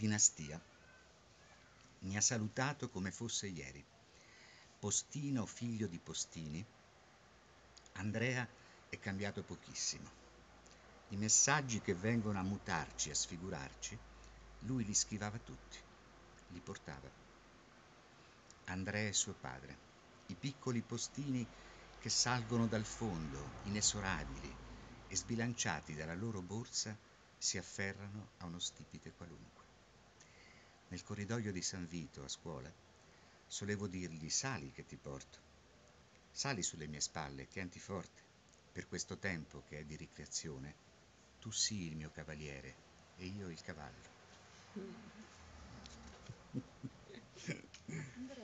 dinastia mi ha salutato come fosse ieri. Postino, figlio di Postini, Andrea è cambiato pochissimo. I messaggi che vengono a mutarci, a sfigurarci, lui li schivava tutti, li portava. Andrea è suo padre, i piccoli postini che salgono dal fondo, inesorabili, e sbilanciati dalla loro borsa si afferrano a uno stipite qualunque. Nel corridoio di San Vito, a scuola, solevo dirgli: sali che ti porto, sali sulle mie spalle, tienti forte, per questo tempo che è di ricreazione, tu sii il mio cavaliere e io il cavallo.